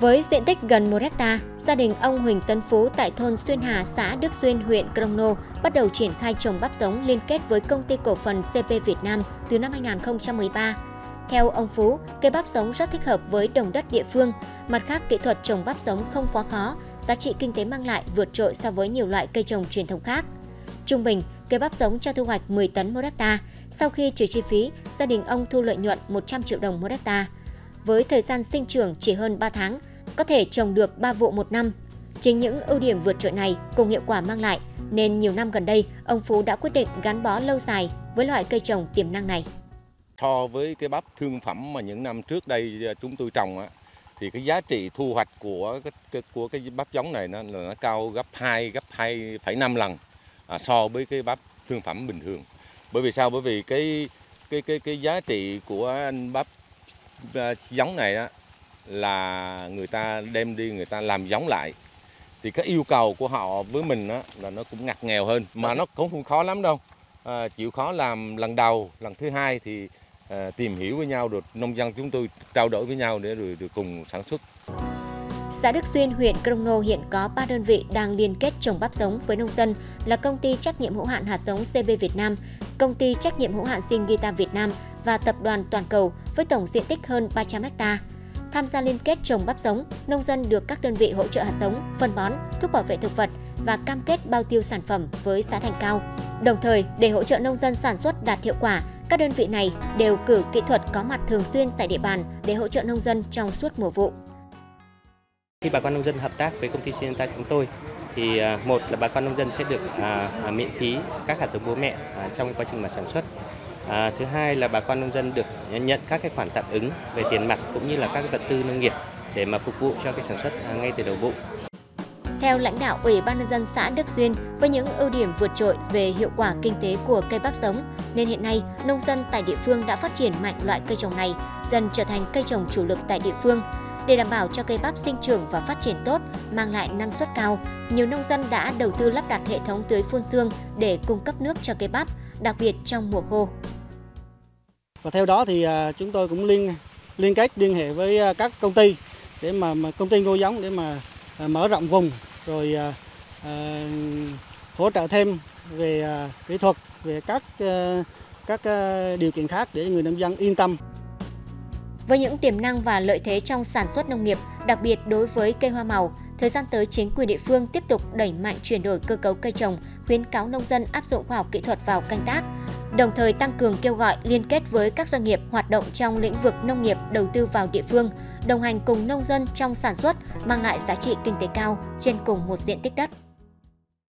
Với diện tích gần 1 ha, gia đình ông Huỳnh Tấn Phú tại thôn Xuyên Hà, xã Đức Xuyên, huyện Crono bắt đầu triển khai trồng bắp giống liên kết với công ty cổ phần CP Việt Nam từ năm 2013. Theo ông Phú, cây bắp giống rất thích hợp với đồng đất địa phương. Mặt khác, kỹ thuật trồng bắp giống không quá khó, giá trị kinh tế mang lại vượt trội so với nhiều loại cây trồng truyền thống khác. Trung bình, cây bắp giống cho thu hoạch 10 tấn 1 ha. Sau khi trừ chi phí, gia đình ông thu lợi nhuận 100 triệu đồng 1 ha. Với thời gian sinh trưởng chỉ hơn 3 tháng, có thể trồng được 3 vụ một năm. Chính những ưu điểm vượt trội này cùng hiệu quả mang lại, nên nhiều năm gần đây, ông Phú đã quyết định gắn bó lâu dài với loại cây trồng tiềm năng này. So với cái bắp thương phẩm mà những năm trước đây chúng tôi trồng thì cái giá trị thu hoạch của cái bắp giống này nó cao gấp 2,5 lần so với cái bắp thương phẩm bình thường. Bởi vì sao? Bởi vì cái giá trị của bắp giống này là người ta đem đi người ta làm giống lại, thì cái yêu cầu của họ với mình là nó cũng ngặt nghèo hơn, mà nó cũng không khó lắm đâu. Chịu khó làm lần đầu, lần thứ hai thì tìm hiểu với nhau, được nông dân chúng tôi trao đổi với nhau để rồi cùng sản xuất. Xã Đức Xuyên, huyện Crono hiện có 3 đơn vị đang liên kết trồng bắp giống với nông dân là công ty trách nhiệm hữu hạn hạt giống CP Việt Nam, công ty trách nhiệm hữu hạn Syngenta Việt Nam và tập đoàn Toàn Cầu với tổng diện tích hơn 300 ha. Tham gia liên kết trồng bắp giống, nông dân được các đơn vị hỗ trợ hạt giống, phân bón, thuốc bảo vệ thực vật và cam kết bao tiêu sản phẩm với giá thành cao. Đồng thời, để hỗ trợ nông dân sản xuất đạt hiệu quả, các đơn vị này đều cử kỹ thuật có mặt thường xuyên tại địa bàn để hỗ trợ nông dân trong suốt mùa vụ. Khi bà con nông dân hợp tác với công ty Syngenta chúng tôi thì một là bà con nông dân sẽ được miễn phí các hạt giống bố mẹ trong quá trình mà sản xuất. Thứ hai là bà con nông dân được nhận các cái khoản tạm ứng về tiền mặt cũng như là các vật tư nông nghiệp để mà phục vụ cho cái sản xuất ngay từ đầu vụ. Theo lãnh đạo Ủy ban nhân dân xã Đức Xuyên, với những ưu điểm vượt trội về hiệu quả kinh tế của cây bắp giống, nên hiện nay nông dân tại địa phương đã phát triển mạnh loại cây trồng này, dần trở thành cây trồng chủ lực tại địa phương. Để đảm bảo cho cây bắp sinh trưởng và phát triển tốt, mang lại năng suất cao, nhiều nông dân đã đầu tư lắp đặt hệ thống tưới phun sương để cung cấp nước cho cây bắp, đặc biệt trong mùa khô. Và theo đó thì chúng tôi cũng liên kết liên hệ với các công ty để mà công ty ngô giống để mà mở rộng vùng, rồi hỗ trợ thêm về kỹ thuật, về các điều kiện khác để người nông dân yên tâm. Với những tiềm năng và lợi thế trong sản xuất nông nghiệp, đặc biệt đối với cây hoa màu, thời gian tới chính quyền địa phương tiếp tục đẩy mạnh chuyển đổi cơ cấu cây trồng, khuyến cáo nông dân áp dụng khoa học kỹ thuật vào canh tác, đồng thời tăng cường kêu gọi liên kết với các doanh nghiệp hoạt động trong lĩnh vực nông nghiệp đầu tư vào địa phương, đồng hành cùng nông dân trong sản xuất, mang lại giá trị kinh tế cao trên cùng một diện tích đất.